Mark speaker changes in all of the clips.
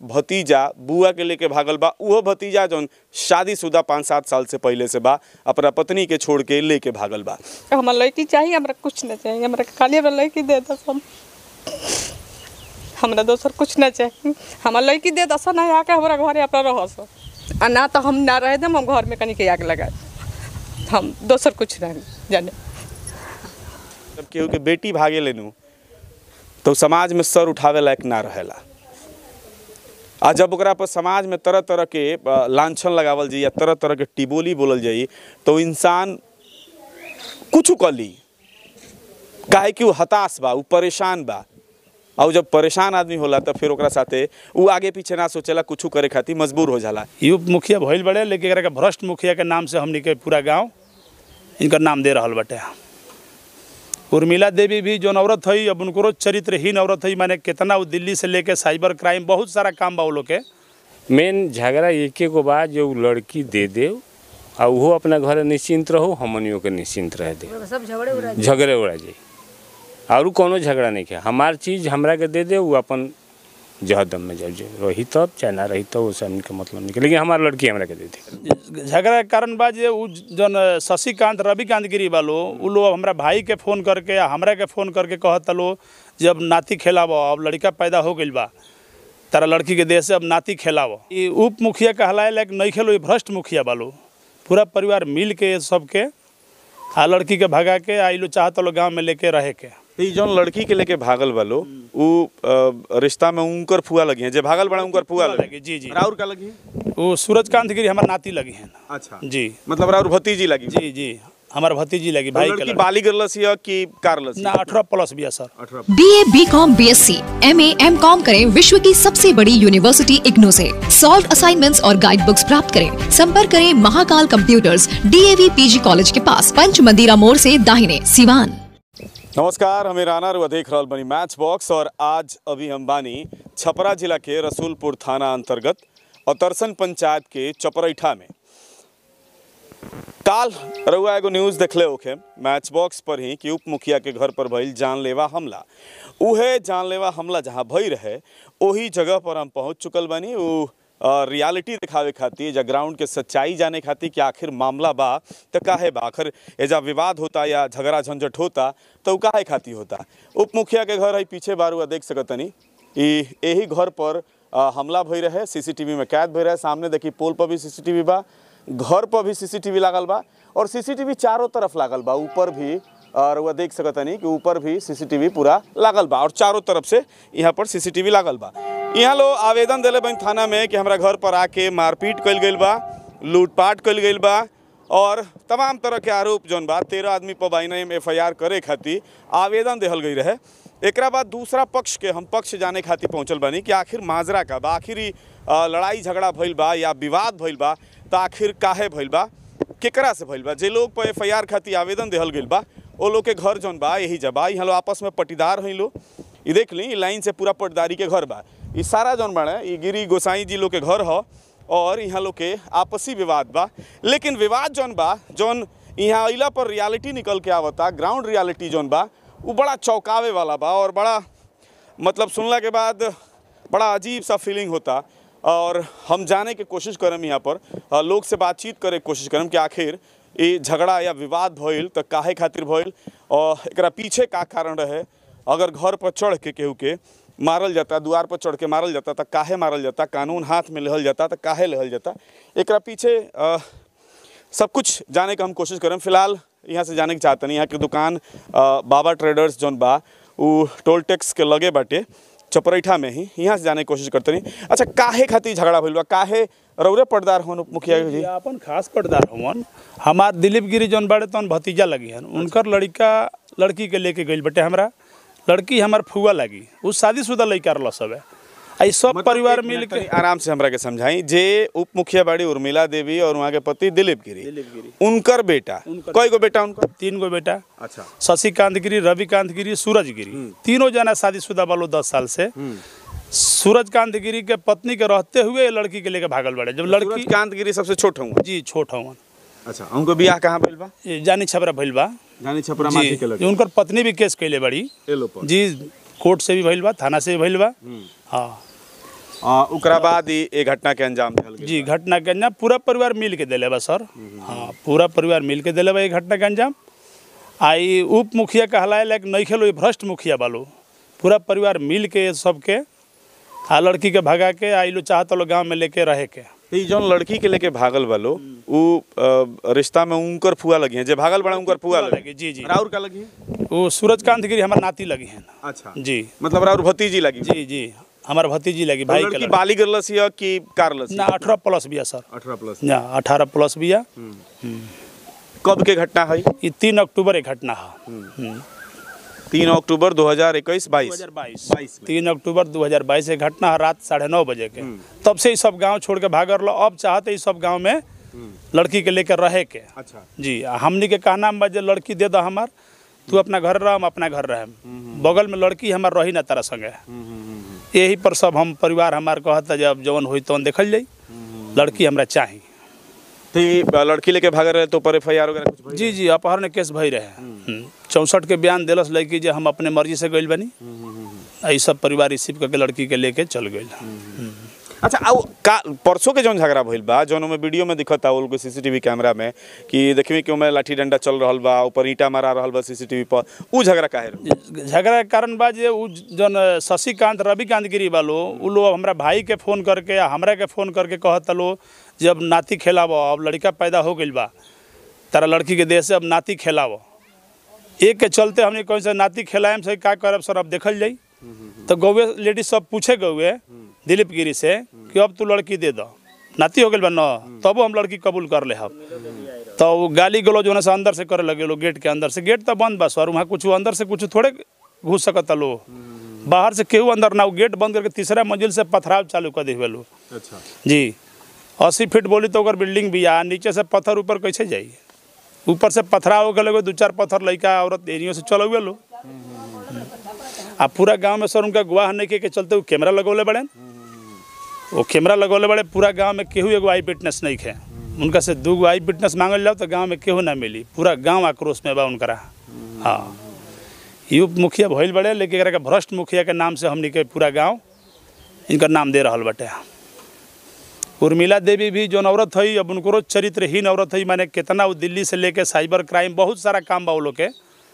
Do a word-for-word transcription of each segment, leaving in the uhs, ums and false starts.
Speaker 1: भतीजा बुआ के लेके भागल बा। उहो भतीजा जौन शादीशुदा पाँच सात साल से पहले से बा अपना पत्नी के छोड़ के लेके भागल बा।
Speaker 2: हमार लड़की चाहिए, हमरा कुछ ना चाहिए, हमरा खाली हमरा लड़की दे दस, हम हमरा दोसर कुछ ना चाहिए, हमार लड़की दे दस ना आके हमारा घरे अपना रहस आ ना तो हम ना रह देम, हम घर में कहीं के आग लगा, हम दोसर कुछ नहीं जाने।
Speaker 1: जब केहू के बेटी भागे लेनू तो समाज में सर उठावे लायक ना रहेला। आ जब ओकरा पर समाज में तरह तरह के लांछन लगावल जाई या तरह तरह के टिबोली बोलल जाई तो इंसान कुछ कर ली, काहे कि वो हताश बा, वो परेशान बा। और जब परेशान आदमी होला तो फिर ओकरा साथे वो आगे पीछे ना सोचेला, कुछ करे खातिर मजबूर हो जाला।
Speaker 3: युवा मुखिया भइल बड़े, लेकिन एकरा के भ्रष्ट मुखिया के नाम से हमनी के पूरा गांव इनका नाम दे रहल बाटे। उर्मिला देवी भी जो औरत है, अब उनको चरित्रहीन औरत है, माने कितना वो दिल्ली से लेके साइबर क्राइम बहुत सारा काम बा वो लोग के।
Speaker 4: मेन झगड़ा एक गो बा जो लड़की दे दे और वो अपना घर निश्चिंत रहो, हमनियों के निश्चिंत रह दे,
Speaker 5: सब झगड़े उड़ा
Speaker 4: झगड़े उड़ा जाए और कोनो झगड़ा नहीं किया। हमार चीज़ हमरा के दे दे, वो अपन जहदम में जब रही तब चाहे ना रही तो उससे हमके मतलब नहीं, लेकिन हमारी लड़की हमरा के दे दे।
Speaker 3: झगड़ा के कारण बा जे जन शशिकांत रविकांत गिरी वालो उ लोग हमरा भाई के फ़ोन करके हमरा के फ़ोन करके कहत लो जब नाती खेलाव, अब लड़का पैदा हो गई बा तारा लड़की के देह से, अब नाती खेलाव। ये उप मुखिया कहलाए लायक नहीं खेलो, ये भ्रष्ट मुखिया वालो पूरा परिवार मिल के सबके आ लड़की के भगा के आई लो चाहत लो गाँव में लेके रहे के।
Speaker 1: तो जौन लड़की के लेके भागल वालो वो रिश्ता में उनकर फुआ लगी है, जे भागल बड़ा उनकर फुआ लगी।
Speaker 3: जी जी।
Speaker 1: राउर का लगी है?
Speaker 3: वो सूरजकांत गिरी हमार नाती लगी है।
Speaker 1: अच्छा
Speaker 3: जी,
Speaker 1: मतलब राउर भतीजी लगी।
Speaker 3: जी जी, हमार भतीजी लगी भाई के लड़की।
Speaker 1: बाली गरलस या कि कारलस?
Speaker 3: ना अठारह प्लस भी है sir.
Speaker 6: BA, BCom, BSc, MA, MCom करें विश्व की सबसे बड़ी यूनिवर्सिटी इग्नू से। सॉल्व असाइनमेंट्स और गाइड बुक्स प्राप्त करें। संपर्क करें Mahakal computers, DAV PG college के पास, पंच मंदिरा मोड़ से दाहिने, सिवान।
Speaker 1: नमस्कार, हमें राना रुआ देख रहल बनी मैच बॉक्स और आज अभी हम बानी छपरा जिला के रसूलपुर थाना अंतर्गत अतरसन पंचायत के चपरैठा में। काल रउआ एगो न्यूज़ देखले होखे मैच बॉक्स पर ही कि उप मुखिया के घर पर भइल जानलेवा हमला। उहे जानलेवा हमला जहां भई रहे वही जगह पर हम पहुंच चुकल बानी। उ रियलिटी दिखावे खातिर, जा ग्राउंड के सच्चाई जाने खातिर कि आखिर मामला बा तो काहे बा, आखिर एजा विवाद होता या झगड़ा झंझट होता तो काहे खातिर होता। उप मुखिया के घर है पीछे बारुआ देख सकतनी, यही घर पर आ, हमला भई रहे, सीसीटीवी में कैद भई रहे। सामने देखी पोल पर भी सीसीटीवी बा, घर पर भी सीसीटीवी लागल बा और सीसीटीवी चारों तरफ लागल बा, ऊपर भी और वह देख सकतनी कि ऊपर भी सीसीटीवी पूरा लागल बा और चारों तरफ से यहाँ पर सीसीटीवी लागल बा। यहाँ लोग आवेदन दिले बन थाना में कि हमारा घर पर आके मारपीट कल गई बा, लूटपाट कल गई बा और तमाम तरह के आरोप जौन बा तेरह आदमी पर बाइना में एफ आई आर करे खातिर आवेदन देहल गई रहे। एकरा बाद दूसरा पक्ष के हम पक्ष जाने खातिर पहुँचल बानी कि आखिर माजरा का बा, आखिर लड़ाई झगड़ा भइल बा या विवाद भइल बा तो आखिर काहे भइल बा, केकरा से भइल बा। जे लोग पर एफ आई आर खातिर आवेदन देहल गई बा वो लोग के घर जौन बा यही जबा, यहाँ लोग आपस में पटीदार हैं। लो ये देख ली लाइन से पूरा पटदारी के घर बा, ये सारा जौन बा ये गिरी गोसाई जी लोग के घर ह और यहाँ लोग के आपसी विवाद बा। लेकिन विवाद जौन बा जौन यहाँ अइला पर रियलिटी निकल के आवता, ग्राउंड रियलिटी जौन बा वो बड़ा चौंकावे वाला बा और बड़ा मतलब सुनला के बाद बड़ा अजीब सा फीलिंग होता। और हम जाने की कोशिश करम, यहाँ पर लोग से बातचीत करे कोशिश करम कि आखिर ये झगड़ा या विवाद भइल तो काहे खातिर भइल और एकरा पीछे का कारण रहे। अगर घर पर चढ़ के केहू के मारल जाता, द्वार पर चढ़ के मारल जाता तो काहे मारल जाता, कानून हाथ में लेहल जाता तो काहे लेहल जाता, एकरा पीछे आ, सब कुछ जाने का हम कोशिश करम। फिलहाल यहाँ से जाने के चाहते नहीं, यहाँ की दुकान आ, बाबा ट्रेडर्स जौन बा वो टोल टैक्स के लगे बाटे चपरैठा में ही, यहाँ से जाने की कोशिश करते नहीं। अच्छा, काहे खातिर झगड़ा भइल बा, काहे रौरे पटदार होन उप मुखिया जी?
Speaker 3: अपन खास पटदार होवन हमार दिलीप गिरी जौन बड़े तौन भतीजा लगी हन, उनकर लड़का लड़की के लेके गई बटे, हमरा लड़की हमार फुआ लगी, उस शादीशुदा लड़का रहा सब है। आई सब मतलब परिवार मिल के
Speaker 1: आराम से हमरा के समझाई। जे उप मुखिया बाड़ी उर्मिला देवी और वहाँ के पति दिलीप गिरी, दिलीप गिरी उनकर बेटा, कई गो बेटा उनका?
Speaker 3: तीन गो बेटा।
Speaker 1: अच्छा,
Speaker 3: शशिकांत गिरी, रविकांत गिरी, सूरज गिरी, तीनों जना शादीशुदा वालों दस साल से। सूरजकांत गिरी के पत्नी के रहते हुए लड़की के लेके भागल बड़े। जब लड़की
Speaker 1: कांत गिरी सबसे छोट हूँ
Speaker 3: जी, छोट हूँ।
Speaker 1: अच्छा, उनको बियाह कहाँ भइल बा?
Speaker 3: जानी छपरा भइल बा,
Speaker 1: जानी छपरा माटी के लगे।
Speaker 3: उनकर पत्नी भी केस कैले बड़ी जी, कोर्ट से भी भइल बा, थाना से भी भइल बा। हाँ,
Speaker 1: ओकरा बाद ई ए घटना के अंजाम दिहल गेल
Speaker 3: जी घटना के अंजाम पूरा परिवार मिल के दिले बा सर। हाँ पूरा परिवार मिल के दिले बा ये घटना के अंजाम। आई उप मुखिया कहलाए लायक नहीं खेलो भ्रष्ट मुखिया बालो पूरा परिवार मिल के सबके आ लड़की के भगा के आई लो चाहत लो गाँव में लेके रहे के।
Speaker 1: ई जौन लड़की के लेके भागल वालो उ अ, रिश्ता में उनकर फुआ लगी है जे भागल बड़ा उनकर फुआ लगी।
Speaker 3: जी जी
Speaker 1: राउर का लगी है?
Speaker 3: वो सूरजकांत गिरी हमार नाती लगी है।
Speaker 1: अच्छा
Speaker 3: जी
Speaker 1: मतलब राउर भतीजी लगी।
Speaker 3: जी जी हमार भतीजी लगी भाई के
Speaker 1: लड़की
Speaker 3: लड़की।
Speaker 1: बाली गरलस या कि कारलस?
Speaker 3: ना अठारह प्लस बिया सर।
Speaker 1: अठारह प्लस।
Speaker 3: ना अठारह प्लस बिया।
Speaker 1: कब के घटना है?
Speaker 3: ये तीन अक्टूबर एक घटना है।
Speaker 1: तीन अक्टूबर दो हजार इक्कीस बाईस
Speaker 3: बाईस तीन अक्टूबर दो हजार बाईस एक घटना है रात साढ़े नौ बजे के। तब से ये सब गांव छोड़ के भाग रहा। अब चाहते ये सब गांव में लड़की के लेकर रहे के।
Speaker 1: अच्छा
Speaker 3: जी हमनी के कहना में जे लड़की दे दो हमार तू अपना घर रह हम अपना घर रह बगल में लड़की हमार रही ना तारा संगे। यही पर सब हम परिवार हमार कहता जब जवन हुई तवन देखल जाई लड़की हमरा चाही।
Speaker 1: तो ये लड़की लेके भाग रहे तो पर एफ आई आर वगैरह कुछ भइल?
Speaker 3: जी जी अपहरण केस भई रहे। चौंसठ के बयान दिलस लड़की जे हम अपने मर्जी से गइल बनी। यही सब परिवार रिसीव करके लड़की के लेके चल गइल।
Speaker 1: अच्छा आओ का परसों के जौन झगड़ा भइल बा जौन में वीडियो में दिखता वो लोग सीसीटीवी कैमरा में कि देखिए कि में लाठी डंडा चल रहल बा ऊपर ईंटा मारा रहल बा सीसीटीवी पर उ झगड़ा काहे रहे?
Speaker 3: झगड़ा के कारण बा जे उ जौन शशिकांत रविकांत गिरी वालो उ लोग हमरा भाई के फ़ोन करके हमरा के फ़ोन करके कहत लो जब नाती खेलावो अब लड़का पैदा हो गइल बा तारा लड़की के देह से अब नाती खेलावो। एक के चलते हमने कहीं से नाती खेलाएम से का करब सर अब देखल जाई। तो गौवे लेडीज सब पूछे गौवे दिलीप गिरी से कि अब तू लड़की दे दो नाती हो गइल बा न तब हम लड़की कबूल कर ले। हम तो वो गाली गलौज होने से अंदर से करे लगे लो गेट के अंदर से। गेट तो बंद बा सर वहाँ कुछ अंदर से कुछ थोड़े घुस सकता लो बाहर से केहू अंदर ना। वो गेट बंद करके तीसरा मंजिल से पथराव चालू कर दिए लो।
Speaker 1: अच्छा
Speaker 3: जी अस्सी फीट बोली तो अगर बिल्डिंग भी आ नीचे से पत्थर ऊपर कैसे जाइए ऊपर से पथराव हो गए दो चार पत्थर लड़का औरत एरियो से चल हुए लो। आ पूरा गांव में सर उनका गवाह नहीं के, के चलते वो कैमरा लगौले बड़े वो कैमरा लगौले बड़े पूरा गांव में केहू एगो आई विटनेस नहीं है। उनका से दू गो आई विटनेस मांगल जाओ तो गांव में केहू ना मिली पूरा गांव आक्रोश में बा उनकरा। हाँ युप मुखिया भइल बड़े लेकिन एकरा के भ्रष्ट मुखिया के नाम से हमनी के पूरा गांव इनका नाम दे रहल बटे। उर्मिला देवी भी जो औरत है अब उनको चरित्रहीन औरत है माने कितना वो दिल्ली से लेके साइबर क्राइम बहुत सारा काम बा वो लोग के।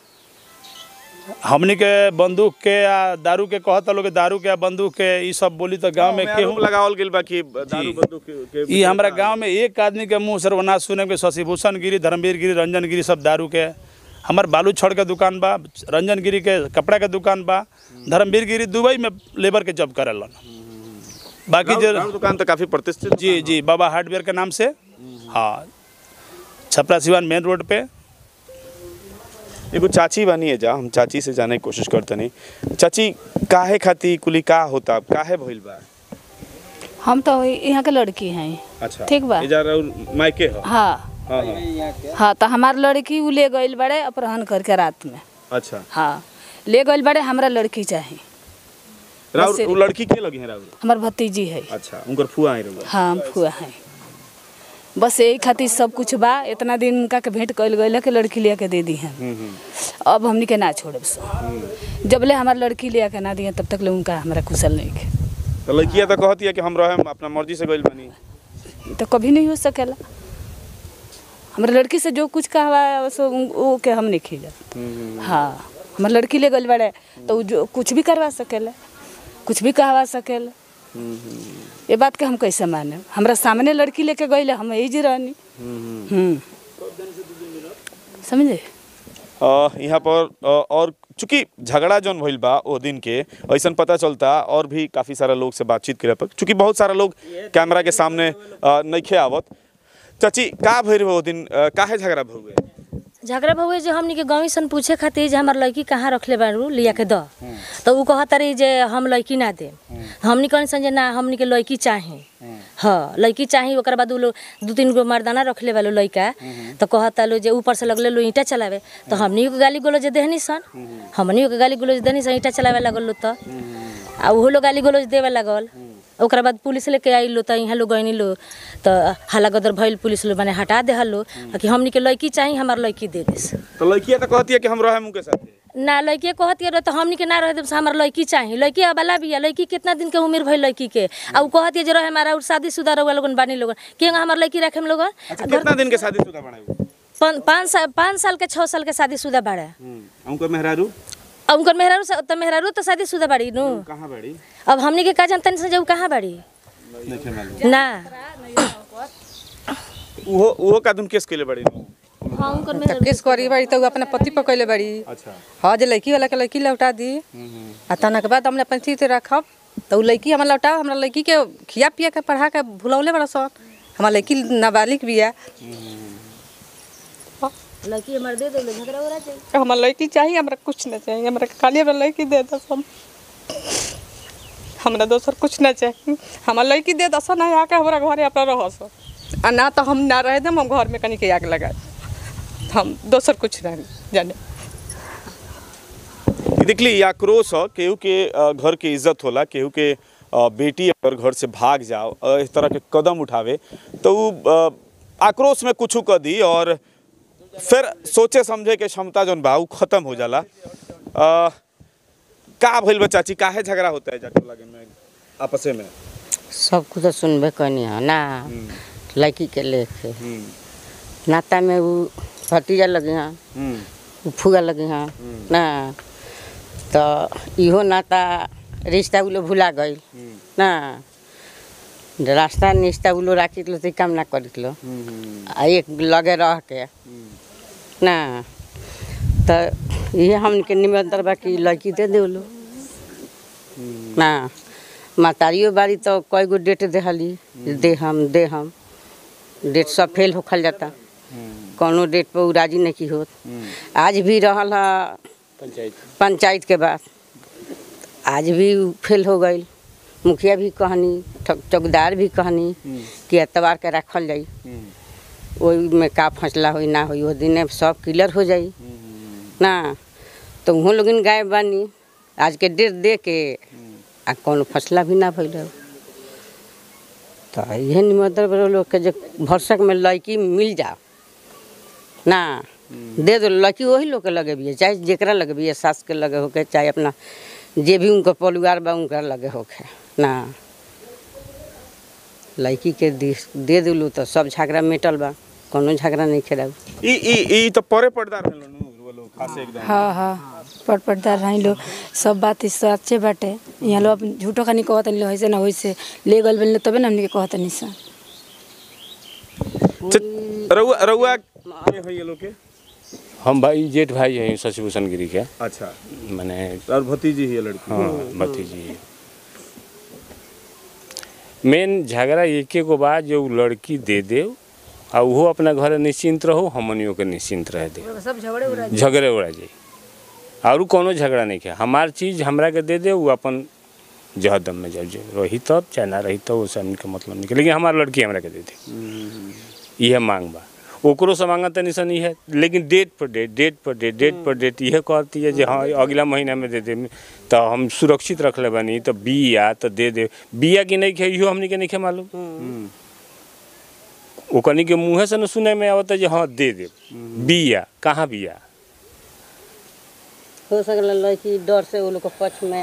Speaker 3: हमनी के बंदूक के या दारू के कहता लोग दारू के या बंदूक के ये सब बोली तो गांव में केहू
Speaker 1: लगावल गेल बा कि दारू बंदूक के
Speaker 3: ये हमारा गांव में एक आदमी के मुंह से ना सुने के शशिभूषण गिरी धर्मवीर गिरी रंजन गिरी सब दारू के। हमार बालू छड़ के दुकान बा रंजन गिरी के कपड़ा के दुकान बा धर्मवीर गिरी दुबई में लेबर के जॉब करेलन। बाकी जो
Speaker 1: दुकान तो काफी प्रतिष्ठित
Speaker 3: जी जी बाबा हार्डवेयर के नाम से। हाँ छपरा सिवान मेन रोड पे
Speaker 1: एगो चाची बनी है जा हम चाची से जाने की कोशिश करते नहीं। चाची काहे खाती कुली का होता काहे भइल बा?
Speaker 5: हम तो यहाँ के लड़की हैं।
Speaker 1: अच्छा
Speaker 5: ठीक बा
Speaker 1: इधर मायके हो?
Speaker 5: हाँ
Speaker 1: हाँ हाँ
Speaker 5: हाँ तो हमार लड़की उ ले गइल बड़े अपहरण करके रात में।
Speaker 1: अच्छा
Speaker 5: हाँ ले गइल बड़े हमरा लड़की चाहिए।
Speaker 1: राउर वो लड़की के लगी है राउर?
Speaker 5: हमार भतीजी है।
Speaker 1: अच्छा उनकर फुआ है राउर?
Speaker 5: हाँ फुआ है। बस यही खातिर सब कुछ बा इतना दिन उनका के भेंट कइल गइल के लड़की ले के दे दी हैं। अब हमनी के ना छोड़ब सो जब ले हमार लड़की ले के ना दिए तब तक ले उनका हमरा कुशल नहीं के।
Speaker 1: तो लड़किया तो कहती है कि हम रहे अपना मर्जी से गइल बनी।
Speaker 5: तो कभी नहीं हो सकेला हमारे लड़की से जो कुछ कहवा सो वो के हम नहीं खींचा। हाँ हमारे लड़की ले गइल बड़े तो जो कुछ भी करवा सकेला कुछ भी कहवा सकेला। ये बात के हम कैसे माने हमरा सामने लड़की लेके गइले हम यही जी रहनी। समझे
Speaker 1: यहाँ पर आ, और चूँकि झगड़ा जौन भइल बा ओ दिन के ऐसा पता चलता और भी काफ़ी सारा लोग से बातचीत करे पर चूँकि बहुत सारा लोग कैमरा के सामने नइखे आवत। चाची का भइल वो दिन काहे झगड़ा भइल?
Speaker 7: झगड़ा भहुए जो हमनी के गाँव सन पूछे खातिर जे हमार लड़की कहाँ रखले बारू लिया के द तो उ कहता रही जे हम लड़की ना दे। हमनी कहन सन जे ना हमनी के लड़की चाहे। हाँ लड़की चाही ओकर बाद उ लोग दू तीन गो मर्दाना रखले वालो लड़का तो कहता लो जे ऊपर से लगले लो ईंटा चलावे तो हमनी के गाली गलोज देहनी सन हमनी के गाली गलोज देहनी सन ईंटा चलावे लगल लो तो आ ओहो लोग गाली गलोज देवे लगल। ओकरा बाद पुलिस लेके आई लो तो यहाँ लोग गईनी लो तो हल्ला गदर भइल पुलिस लोग माने हटा दे हलो कि हमनी के लड़की चाहिए हमार लड़की दे दे।
Speaker 1: तो लड़किया तो कहती है कि हम रहे मुके साथ
Speaker 7: ना लड़की कहती है तो हमनी के ना रहे से हमार लड़की चाहिए। लड़की अबला भी है, लड़की कितना दिन के उम्र भइल लड़की के, आ उ कहती है जे रहे हमारा शादीशुदा रहुआ लोगन बानी लोगन के हमार लड़की रखे हम लोग।
Speaker 1: अच्छा कितना दिन के शादीशुदा बड़े?
Speaker 7: पाँच साल पाँच साल के छः साल के शादीशुदा बाड़े।
Speaker 1: उनकर मेहरारू
Speaker 7: उनकर मेहरारू तो मेहरारू तो शादीशुदा बाड़ी नु।
Speaker 1: कहाँ बाड़ी?
Speaker 7: अब हमनी के का जानतनी से जब कहाँ बाड़ी ना
Speaker 1: वो वो कादुन केस केले बाड़ी?
Speaker 7: हां उनकर
Speaker 2: तो केस करी बाड़ी तो अपना पति पकड़ले बाड़ी।
Speaker 1: अच्छा
Speaker 2: हाँ जो लड़की वाला के लड़की लौटा दी आ तना के बाद हमने अपन चीज रखब तो लड़की हमारा लौटा हमरा लड़की के खिया पिया के पढ़ा के भुलौले बड़ा सन। हमारा लड़की नाबालिग भी है।
Speaker 7: लड़की हमारे दे दो झगड़ा हो रहा चाहिए।
Speaker 2: हमारा लड़की चाहिए, हमरा कुछ ना चाहिए। हमरा खाली हमरा लड़की दे दो सब, हमरा दोसर कुछ ना चाहिए। हमारा लड़की दे दो ना आके हमारा घरे अपना रह सो आ ना तो हम ना रह दे हम घर में कहीं के आग लगाए। हम दोसर कुछ ना जाने।
Speaker 1: देखली आक्रोश ह केहू के घर के इज्जत होला, केहू के बेटी अगर घर से भाग जाओ इस तरह के कदम उठावे तो आक्रोश में कुछ कर दी और फिर सोचे समझे के क्षमता जौन बा खत्म हो जाला। आ, का भइल बा चाची? काहे झगड़ा होता है जाके लगे में आपस में?
Speaker 8: सब कुछ तो सुनबे कनी है ना लड़की के लेके नाता में वो भतीजा लगे हैं फुआ लगे हैं ना तो इहो नाता रिश्ता वो लोग भुला गई ना। रास्ता निश्ता वो लोग राखी लो तो काम ना करी लो आ एक लगे रह के ना तो ये हमके निमंत्रण बा कि लड़की दे दे लो ना। मातारियों बारी तो कई गो डेट देहली दे हम दे हम डेट सब फेल होखल जाता। कोनो डेट पर उ राजी नहीं होत। आज भी रहल है पंचायत पंचायत के बाद आज भी फेल हो गई। मुखिया भी कहनी चौकीदार भी कहनी कि एतवार के रखल जाई वही में का फैसला होई ना होई वो दिन सब क्लियर हो जाई ना। तो वहाँ लोग गाय बानी आज के डेट दे के आ कौन फैसला भी ना भइल। तो यह निमंत्रण लोग के जो भरसक में लड़की मिल जाओ ना दे दो। लड़की वही लोग के लगे भी है, चाहे जेकरा लगे भी है, सास के लगे होके चाहे अपना जे भी उनका परिवार बा उनका लगे होके ना। लड़की के दे दिलू तो सब झगड़ा मिटल बा, कोनो झगड़ा नहीं खेलाऊ।
Speaker 1: ई ई ई तो परे पर्दा रहल नु वो लोग खास एकदम।
Speaker 9: हां हां पर पर्दा रहल लोग सब बात सच्चे बाटे। यहाँ लोग झूठो खानी कहत नहीं होइसे ना होइसे ले गल बन तबे ना हमनी के कहत नहीं सा।
Speaker 1: रउआ रउआ के है ये लोग के?
Speaker 4: हम भाई जेठ भाई हैं शशिभूषण गिरी के।
Speaker 1: अच्छा
Speaker 4: माने
Speaker 1: और भतीजी ही है लड़की?
Speaker 4: हाँ भतीजी है। मेन झगड़ा एक को बात जो लड़की दे दे और वो अपना घर निश्चिंत रहो हमनियों के निश्चिंत रह दे।
Speaker 7: सब झगड़े उड़ा
Speaker 4: झगड़े उड़ा जाए और कोनो झगड़ा नहीं किया। हमार चीज़ हमरा के दे दे वो अपन जहदम में जब रही तब चाहे ना रही तब वो सब के मतलब नहीं। लेकिन हमार लड़की हमरा के दे दे यह मांग बा। ओकरो से मांगा तनी सन है लेकिन डेट पर डेट डेट पर डेट डेट पर डेट यह कहती है जो हाँ अगला महीना में दे दे तो हम सुरक्षित रख ले बनी तो बिया तो दे दे। बिया की नहीं खे इहो हमनी के नहीं खे मालूम। वो कनी के मुँह से न सुने में आवता जो हाँ दे दे। बिया कहाँ बिया
Speaker 8: हो सकला लड़की डर से वो लोग के पक्ष में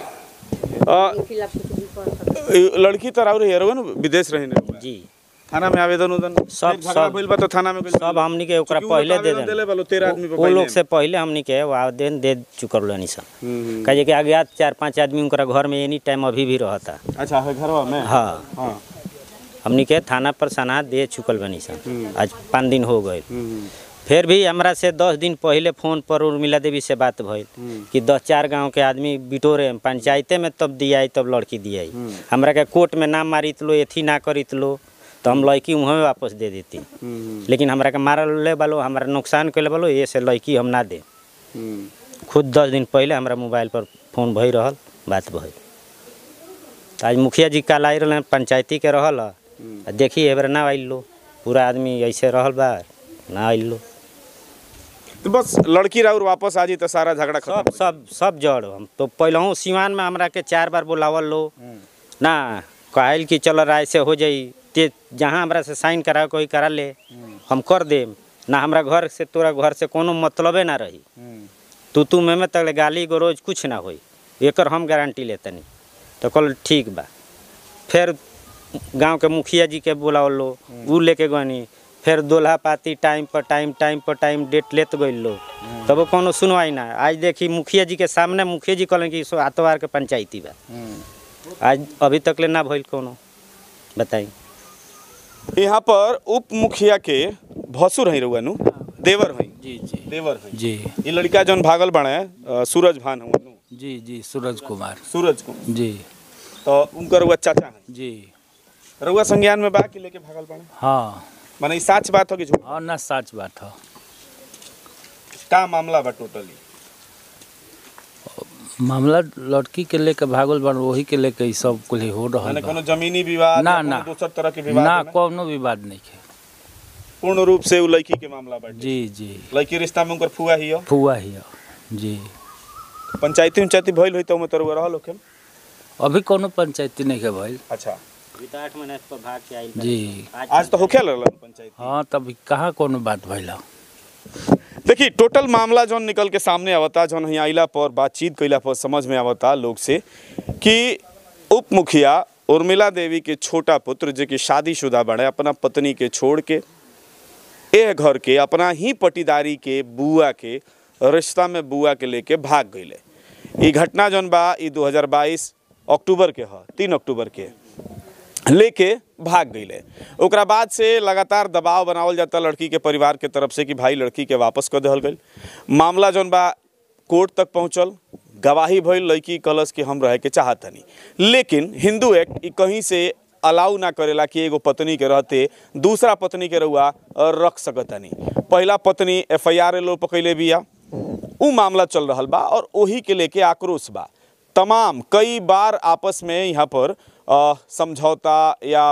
Speaker 1: लड़की तो राउर हेरो न विदेश रही
Speaker 10: जी
Speaker 1: थाना में आवेदन उदन
Speaker 10: सब
Speaker 1: सब भइल बा तो थाना में
Speaker 10: सब हमनी के ओकरा पहले दे देन वो लोग से पहले हमनी के आवेदन दे चुकल रहनी सन। कहे कि आगे चार पांच आदमी उनका घर में एनी टाइम अभी भी रहता।
Speaker 1: अच्छा है घरवा में?
Speaker 10: हाँ
Speaker 1: हां
Speaker 10: हमनी के थाना पर सना दे चुकल बनी सन। आज पाँच दिन हो गए। फिर भी हमरा से दस दिन पहले फोन पर उर्मिला देवी से बात भइल कि दस चार गांव के आदमी बिटोरे पंचायते में तब दियाई तब लड़की दियाई। हमरा के कोर्ट में नाम मारित लो एथी ना करित लो तो हम लड़की वहाँ वापस दे देती। लेकिन हमरा के मारल ले बालो हमारा नुकसान कर बालो ये से लड़की हम ना दे। खुद दस दिन पहले हमारा मोबाइल पर फोन भई रहल बात भई। आज मुखिया जी कल आई रहे पंचायती के रहल देखी एबर ना आइल लो पूरा आदमी ऐसे रहल बा ना आइल लो।
Speaker 1: तो बस लड़की राउर वापस आ जी तो सारा झगड़ा खत्म।
Speaker 10: सब सब सब जड़ हम तो पहले सिवान में हमरा के चार बार बुलावल लो ना कहल कि चलो राय से हो जाई ते जहाँ हमरा से साइन करा कोई करा ले हम कर दे ना हमरा घर से तोरा घर से कोनो मतलबे ना रही। तू तू में में तक गाली गरोज कुछ ना होई, एकर हम गारंटी लेतनी। तो कल ठीक बा। फिर गांव के मुखिया जी के बुलाओ लो, ऊ लेके गनी, फिर दोल्हा पाती टाइम पर टाइम टाइम पर टाइम डेट लेत गई लो, तब कोनो सुनवाई ना। आज देखी मुखिया जी के सामने मुखिया जी कहलन कि सो आतवार के पंचायती बा, आज अभी तक ले ना भइल कोनो। बताई
Speaker 1: यहाँ पर उप मुखिया के भसुर है रहुआ नु, देवर है
Speaker 11: जी जी
Speaker 1: देवर है
Speaker 11: जी।
Speaker 1: ये लड़का जौन भागल बने सूरज भान हुआ नु
Speaker 11: जी जी सूरज कुमार
Speaker 1: सूरज कुमार
Speaker 11: जी।
Speaker 1: तो उनकर रहुआ चाचा है
Speaker 11: जी।
Speaker 1: रहुआ संज्ञान में बा कि लेके भागल बने?
Speaker 11: हाँ
Speaker 1: माने सच बात हो कि झूठ?
Speaker 11: हाँ ना सच बात हो।
Speaker 1: का मामला बा टोटली?
Speaker 11: मामला लड़की के लेके भागल बन, वही के लेके ई सब कुल हो रहा
Speaker 1: माने कोनो जमीनी विवाद
Speaker 11: ना
Speaker 1: या
Speaker 11: ना
Speaker 1: कोनो दूसर तरह के विवाद
Speaker 11: ना,
Speaker 1: में?
Speaker 11: कोनो विवाद नहीं है।
Speaker 1: पूर्ण रूप से उ लड़की के मामला बाटे।
Speaker 11: जी जी।
Speaker 1: लड़की रिश्ता में उनकर फुआ ही हो?
Speaker 11: फुआ ही हो जी।
Speaker 1: पंचायती पंचायती भइल होई तो में तरवा रहल होखे?
Speaker 11: अभी कोनो पंचायती नहीं के भइल।
Speaker 1: अच्छा।
Speaker 10: अभी तो आठ महीने पर भाग के आइल
Speaker 11: जी।
Speaker 1: आज तो होखे लगल पंचायती।
Speaker 11: हाँ तब कहाँ कोनो बात भइल।
Speaker 1: देखिए टोटल मामला जौन निकल के सामने आवता, जौन यहाँ आइला पर बातचीत कैला पर समझ में आवता लोग से कि उप मुखिया उर्मिला देवी के छोटा पुत्र जो कि शादीशुदा बने, अपना पत्नी के छोड़ के ए घर के अपना ही पटीदारी के बुआ के रिश्ता में बुआ के लेके भाग गईले। ये घटना जौन बा ई दो हज़ार बाईस अक्टूबर के ह तीन अक्टूबर के लेके भाग गईले। ओकरा बाद से लगातार दबाव बनावल जाता लड़की के परिवार के तरफ से कि भाई लड़की के वापस कर देहल गई। मामला जौन बा कोर्ट तक पहुँचल, गवाही भइल, लड़की कलस कि हम रहे के चाहतनी, लेकिन हिंदू एक्ट ई कहीं से अलाउ ना करेला कि एगो पत्नी के रहते दूसरा पत्नी के रउआ रख सकतनी। पहला पत्नी एफ आई आर लो पकैले बिया, उ मामला चल रहा बा और वही के लेके आक्रोश बा। तमाम कई बार आपस में यहाँ पर समझौता या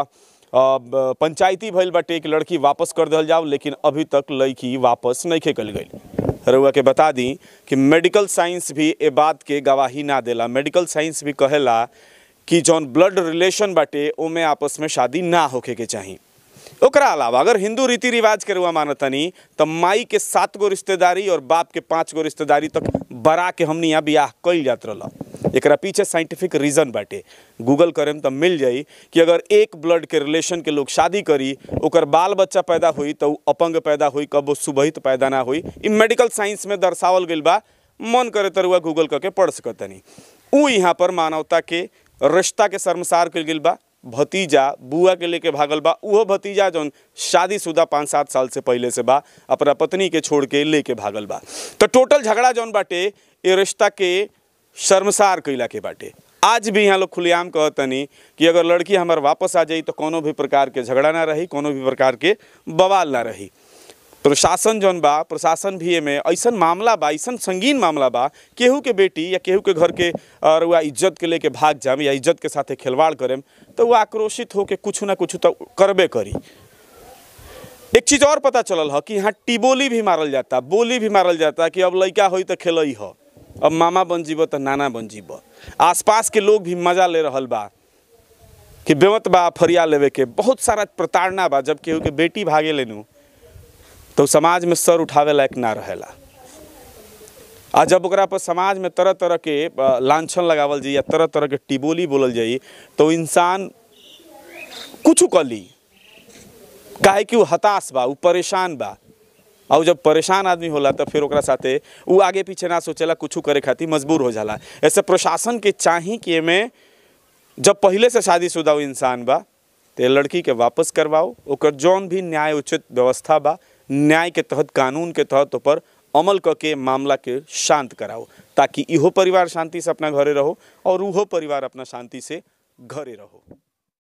Speaker 1: पंचायती भइल बाटे कि लड़की वापस कर दिहल जाओ, लेकिन अभी तक लड़की वापस नहीं कल गई। रउआ के बता दी कि मेडिकल साइंस भी ए बात के गवाही ना देला। मेडिकल साइंस भी कहेला कि जौन ब्लड रिलेशन बाटे ओमे आपस में शादी ना होके के चाहिए। ओकरा अलावा अगर हिंदू रीति रिवाज के रुआ मानतनी तो माई के सात गो रिश्तेदारी और बाप के पाँच गो रिश्तेदारी तक बरा के हमनी यहाँ बियाह कइल जात रहला। एकरा पीछे साइंटिफिक रीजन बाटे, गूगल करेम तो मिल जाई कि अगर एक ब्लड के रिलेशन के लोग शादी करी, ओकर बाल बच्चा पैदा हुई तो अपंग पैदा हुई, कब वो सुबहित पैदा ना हुई। इ मेडिकल साइंस में दर्शावल गइल बा, मन करे तो रुआ गूगल करके पढ़ सकतनी। उ यहाँ पर मानवता के रिश्ता के शर्मसार कइल गइल बा। भतीजा बुआ के लेके भागल बा, उहो भतीजा जौन शादीशुदा पाँच सात साल से पहले से बा अपना पत्नी के छोड़ के लेके भागल बा। तो टोटल झगड़ा जौन बाटे ये रिश्ता के शर्मसार कैला के बाटे। आज भी यहाँ लोग खुलेआम कहतनी कि अगर लड़की हमार वापस आ जाई तो कोनो भी प्रकार के झगड़ा ना रही, कोनो भी प्रकार के बवाल ना रही। प्रशासन जौन बा, प्रशासन भी एमे ऐसन मामला बा, ऐसन संगीन मामला बा, केहू के बेटी या केहू के घर के रुआ इज्जत के लेके भाग जाम या इज्जत के साथे खिलवाड़ करेम तो वो आक्रोशित होके कुछ ना कुछ तो करबे करी। एक चीज़ और पता चलल है कि यहाँ टिबोली भी मारल जाता, बोली भी मारल जाता कि अब लड़का होई तो खेलई ह, अब मामा बन जीब तो नाना बन जीब। आसपास के लोग भी मजा ले रहल बा कि बेमत बा फरिया लेवे के। बहुत सारा प्रताड़ना बा, जब केहू के बेटी भागे लेनू तो समाज में सर उठावे लायक ना रहेला। आ जब ओकरा पर समाज में तरह तरह के लांछन लगावल जाई या तरह तरह के टिबोली बोलल जाई तो इंसान कुछ कर ली, काहे कि वो हताश बा, वो परेशान बा। और जब परेशान आदमी होला तो फिर ओकरा साथे वो आगे पीछे ना सोचेला, कुछ करे खातिर मजबूर हो जाला। ऐसे प्रशासन के चाही कि एमे जब पहले से शादीशुदा इंसान बा तो लड़की के वापस करवाओ, ओकर जौन भी न्याय उचित व्यवस्था बा न्याय के तहत कानून के तहत पर अमल करके मामला के शांत कराओ, ताकि इहो परिवार शांति से अपना घरे रहो और उहो परिवार अपना शांति से घरे रहो।